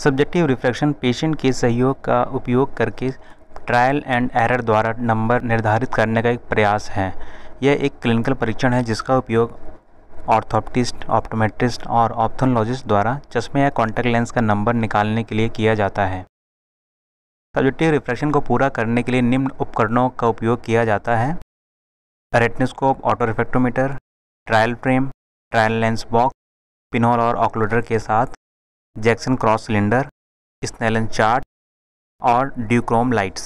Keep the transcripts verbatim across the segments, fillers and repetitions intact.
Subjective refraction patient के सहयोग का उपयोग करके ट्रायल एंड एरर द्वारा नंबर निर्धारित करने का एक प्रयास है। यह एक क्लिनिकल परीक्षण है जिसका उपयोग ऑर्थोप्टिस्ट, ऑप्टोमेट्रिस्ट और ऑप्थेल्मोलॉजिस्ट द्वारा चश्मे या कॉन्टैक्ट लेंस का नंबर निकालने के लिए किया जाता है। सब्जेक्टिव रिफ्रैक्शन को पूरा करने के लिए निम्न उपकरणों का उपयोग किया जाता है: retinoscope, auto refractometer, trial frame, trial lens box, pinhole और ऑक्लूडर के साथ Jackson cross cylinder, Snellen chart और ड्यूक्रोम लाइट्स।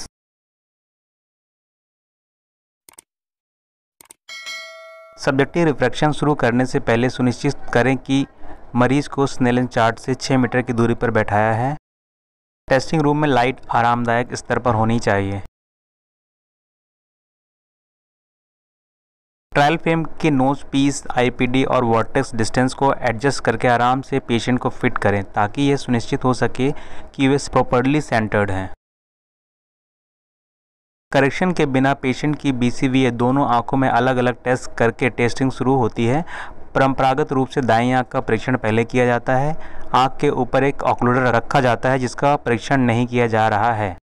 सब्जेक्टिव रिफ्रैक्शन शुरू करने से पहले सुनिश्चित करें कि मरीज को स्नेलन चार्ट से छह मीटर की दूरी पर बैठाया है। टेस्टिंग रूम में लाइट आरामदायक स्तर पर होनी चाहिए। ट्रायल फ्रेम के नोज पीस, आईपीडी और वर्टेक्स डिस्टेंस को एडजस्ट करके आराम से पेशेंट को फिट करें ताकि यह सुनिश्चित हो सके कि वे प्रॉपर्ली सेंटर्ड हैं। करेक्शन के बिना पेशेंट की बीसीवीए दोनों आंखों में अलग अलग टेस्ट करके टेस्टिंग शुरू होती है। परंपरागत रूप से दाईं आंख का परीक्षण पहले किया जाता है। आंख के ऊपर एक ऑक्लूडर रखा जाता है जिसका परीक्षण नहीं किया जा रहा है।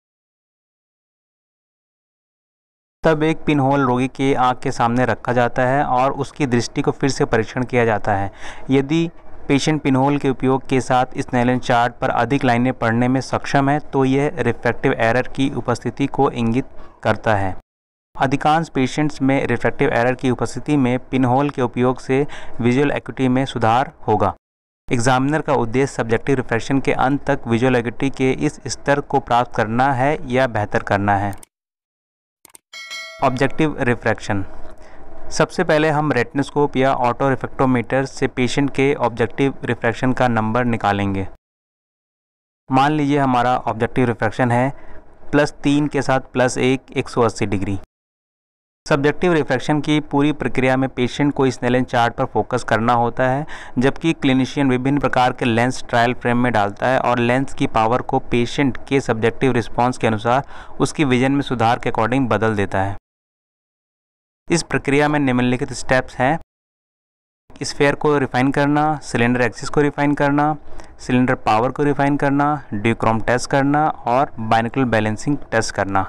तब एक पिन होल रोगी के आंख के सामने रखा जाता है और उसकी दृष्टि को फिर से परीक्षण किया जाता है। यदि पेशेंट पिनहोल के उपयोग के साथ स्नेलन चार्ट पर अधिक लाइनें पढ़ने में सक्षम है तो यह रिफ्रैक्टिव एरर की उपस्थिति को इंगित करता है। अधिकांश पेशेंट्स में रिफ्रैक्टिव एरर की उपस्थिति में पिनहोल के उपयोग से विजुअल एक्यूटी में सुधार होगा। एग्जामिनर का उद्देश्य सब्जेक्टिव रिफ्रैक्शन के अंत तक विजुअल एक्यूटी के इस स्तर को प्राप्त करना है या बेहतर करना है। Objective refraction. सबसे पहले हम रेटिनोस्कोप या ऑटो रिफ्रैक्टोमीटर से पेशेंट के ऑब्जेक्टिव रिफ्रैक्शन का नंबर निकालेंगे। मान लीजिए हमारा ऑब्जेक्टिव रिफ्रैक्शन है प्लस तीन के साथ प्लस एक एक सौ अस्सी डिग्री। सब्जेक्टिव रिफ्रैक्शन की पूरी प्रक्रिया में पेशेंट को स्नेलन चार्ट पर फोकस करना होता है, जबकि क्लिनिशियन विभिन्न प्रकार के लेंस ट्रायल फ्रेम में डालता है और लेंस की पावर को पेशेंट के सब्जेक्टिव रिस्पॉन्स के अनुसार उसकी विजन में सुधार के अकॉर्डिंग बदल देता है। इस प्रक्रिया में निम्नलिखित स्टेप्स हैं: स्फेयर को रिफाइन करना, सिलेंडर एक्सिस को रिफाइन करना, सिलेंडर पावर को रिफाइन करना, ड्यूक्रोम टेस्ट करना और बाइनोकुलर बैलेंसिंग टेस्ट करना।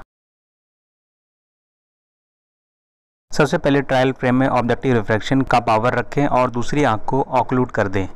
सबसे पहले ट्रायल फ्रेम में ऑब्जेक्टिव रिफ्रैक्शन का पावर रखें और दूसरी आंख को ऑक्लूड कर दें।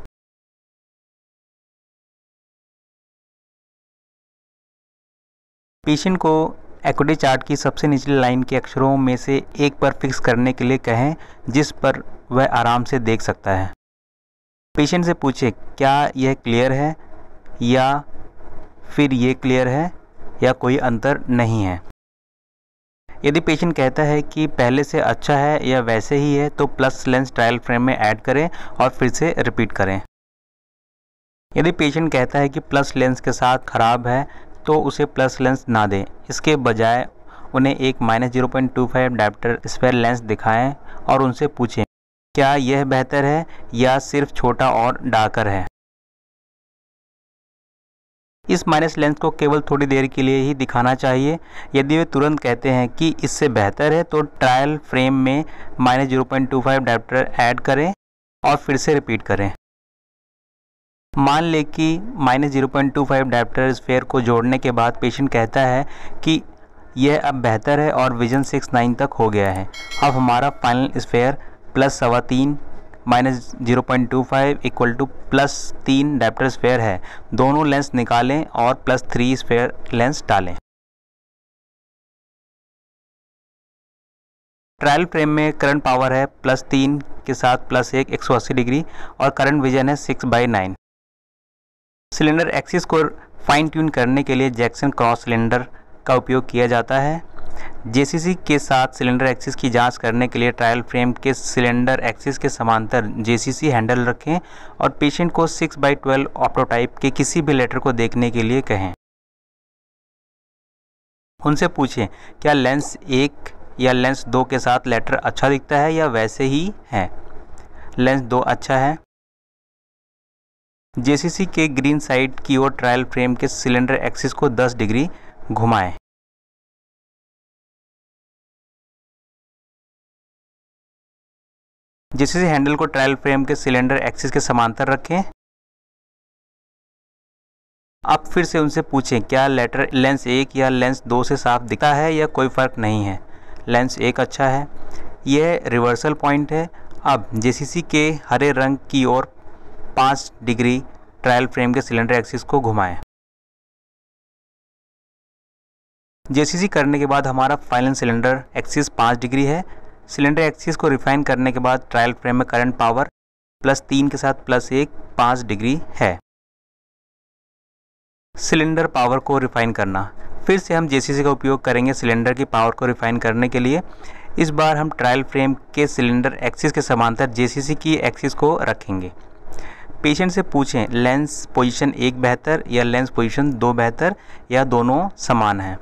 पेशेंट को एक्यूटी चार्ट की सबसे निचली लाइन के अक्षरों में से एक पर फिक्स करने के लिए कहें जिस पर वह आराम से देख सकता है। पेशेंट से पूछें क्या यह क्लियर है या फिर ये क्लियर है या कोई अंतर नहीं है। यदि पेशेंट कहता है कि पहले से अच्छा है या वैसे ही है तो प्लस लेंस ट्रायल फ्रेम में ऐड करें और फिर से रिपीट करें। यदि पेशेंट कहता है कि प्लस लेंस के साथ खराब है तो उसे प्लस लेंस ना दें, इसके बजाय उन्हें एक minus zero point two five dioptre sphere lens दिखाएं और उनसे पूछें क्या यह बेहतर है या सिर्फ छोटा और डार्कर है। इस माइनस लेंस को केवल थोड़ी देर के लिए ही दिखाना चाहिए। यदि वे तुरंत कहते हैं कि इससे बेहतर है तो ट्रायल फ्रेम में minus zero point two five dioptre add करें और फिर से रिपीट करें। मान लें कि minus zero point two five dioptre sphere को जोड़ने के बाद पेशेंट कहता है कि यह अब बेहतर है और विजन सिक्स नाइन तक हो गया है। अब हमारा फाइनल स्फेयर प्लस सवा तीन minus zero point two five equal to plus तीन डायप्टर स्फेयर है। दोनों लेंस निकालें और प्लस थ्री स्फेयर लेंस डालें। ट्रायल फ्रेम में करंट पावर है प्लस तीन के साथ प्लस एक एक सौ अस्सी डिग्री और करंट विजन है six by nine. Cylinder axis को फाइन ट्यून करने के लिए जैक्सन क्रॉस सिलेंडर का उपयोग किया जाता है। जेसीसी के साथ सिलेंडर एक्सिस की जांच करने के लिए ट्रायल फ्रेम के सिलेंडर एक्सिस के समांतर जेसीसी हैंडल रखें और पेशेंट को सिक्स बाई ट्वेल्व ऑप्टोटाइप के किसी भी लेटर को देखने के लिए कहें। उनसे पूछें क्या लेंस एक या लेंस दो के साथ लेटर अच्छा दिखता है या वैसे ही है। लेंस दो अच्छा है। जेसीसी के ग्रीन साइड की ओर ट्रायल फ्रेम के सिलेंडर एक्सिस को दस डिग्री घुमाएं। जेसीसी हैंडल को ट्रायल फ्रेम के सिलेंडर एक्सिस के समांतर रखें। आप फिर से उनसे पूछें क्या लेटर लेंस एक या लेंस दो से साफ दिखता है या कोई फ़र्क नहीं है। लेंस एक अच्छा है। यह रिवर्सल पॉइंट है। अब जेसीसी के हरे रंग की ओर पाँच डिग्री ट्रायल फ्रेम के सिलेंडर एक्सिस को घुमाएं। जेसीसी करने के बाद हमारा फाइनल सिलेंडर एक्सिस पाँच डिग्री है। सिलेंडर एक्सिस को रिफाइन करने के बाद ट्रायल फ्रेम में करंट पावर प्लस तीन के साथ प्लस एक पाँच डिग्री है। सिलेंडर पावर को रिफाइन करना। फिर से हम जेसीसी का उपयोग करेंगे सिलेंडर की पावर को रिफाइन करने के लिए। इस बार हम ट्रायल फ्रेम के सिलेंडर एक्सिस के समांतर जेसीसी की एक्सिस को रखेंगे। पेशेंट से पूछें लेंस पोजीशन एक बेहतर या लेंस पोजीशन दो बेहतर या दोनों समान हैं।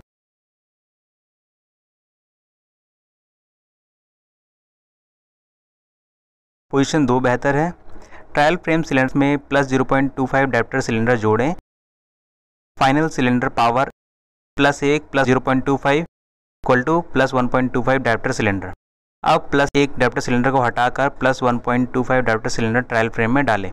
पोजीशन दो बेहतर है। ट्रायल फ्रेम सिलेंडर में plus zero point two five dioptre cylinder जोड़ें। फाइनल सिलेंडर पावर प्लस एक plus zero point two five equal to plus one point two five dioptre cylinder. अब प्लस एक डायप्टर सिलेंडर को हटाकर plus one point two five dioptre cylinder trial frame में डालें।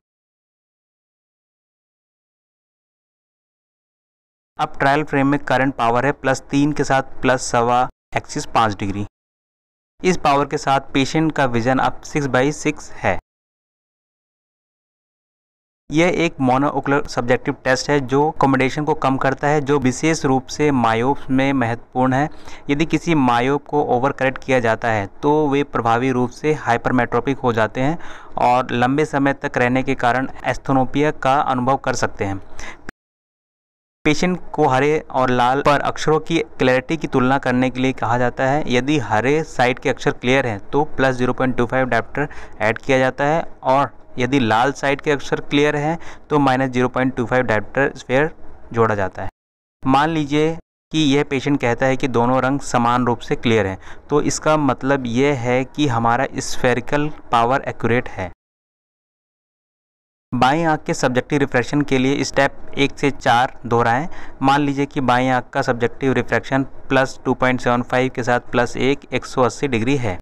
अब trial frame में current power है प्लस तीन के साथ प्लस सवा एक्सिस पाँच डिग्री। इस पावर के साथ पेशेंट का विजन अब सिक्स बाई सिक्स है। यह एक मोनोओकुलर सब्जेक्टिव टेस्ट है जो अकोमोडेशन को कम करता है, जो विशेष रूप से मायोप्स में महत्वपूर्ण है। यदि किसी मायोप को ओवर करेक्ट किया जाता है तो वे प्रभावी रूप से हाइपरमेट्रोपिक हो जाते हैं और लंबे समय तक रहने के कारण एस्थेनोपिया का अनुभव कर सकते हैं। पेशेंट को हरे और लाल पर अक्षरों की क्लैरिटी की तुलना करने के लिए कहा जाता है। यदि हरे साइड के अक्षर क्लियर हैं तो plus zero point two five dioptre add किया जाता है और यदि लाल साइड के अक्षर क्लियर हैं तो minus zero point two five dioptre sphere जोड़ा जाता है। मान लीजिए कि यह पेशेंट कहता है कि दोनों रंग समान रूप से क्लियर हैं, तो इसका मतलब यह है कि हमारा स्फेरिकल पावर एक्यूरेट है। बाईं आंख के सब्जेक्टिव रिफ्रैक्शन के लिए स्टेप एक से चार दोहराएं। मान लीजिए कि बाईं आंख का subjective refraction plus two point seven five के साथ प्लस एक एक सौ अस्सी डिग्री है।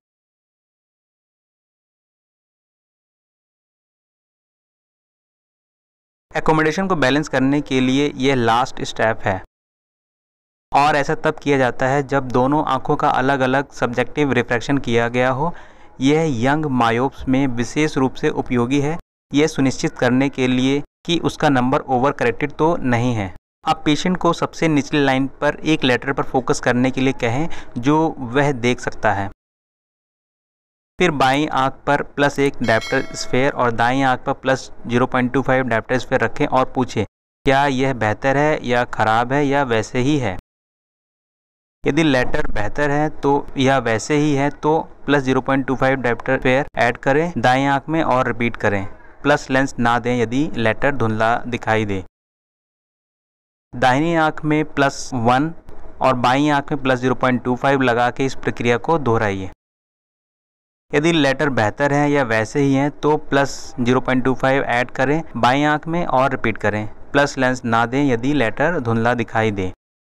एकोमोडेशन को बैलेंस करने के लिए यह लास्ट स्टेप है और ऐसा तब किया जाता है जब दोनों आंखों का अलग अलग सब्जेक्टिव रिफ्रैक्शन किया गया हो। यह यंग मायोप्स में विशेष रूप से उपयोगी है, यह सुनिश्चित करने के लिए कि उसका नंबर ओवर करेक्टेड तो नहीं है। आप पेशेंट को सबसे निचली लाइन पर एक लेटर पर फोकस करने के लिए कहें जो वह देख सकता है। फिर बाईं आंख पर प्लस एक डायप्टर स्फेयर और दाईं आंख पर plus zero point two five dioptre sphere रखें और पूछें क्या यह बेहतर है या ख़राब है या वैसे ही है। यदि लेटर बेहतर है तो या वैसे ही है तो plus zero point two five dioptre sphere add करें दाईं आंख में और रिपीट करें। प्लस लेंस ना दें यदि लेटर धुंधला दिखाई दे। दाहिनी आंख में प्लस वन और बाईं आंख में plus zero point two five लगा के इस प्रक्रिया को दोहराइए। यदि लेटर बेहतर है या वैसे ही हैं तो plus zero point two five add करें बाईं आंख में और रिपीट करें। प्लस लेंस ना दें यदि लेटर धुंधला दिखाई दे।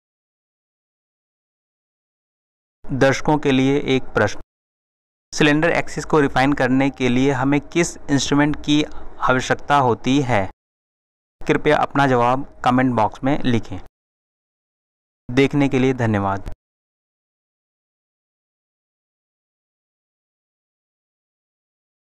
दर्शकों के लिए एक प्रश्न, सिलेंडर एक्सिस को रिफाइन करने के लिए हमें किस इंस्ट्रूमेंट की आवश्यकता होती है? कृपया अपना जवाब कमेंट बॉक्स में लिखें। देखने के लिए धन्यवाद।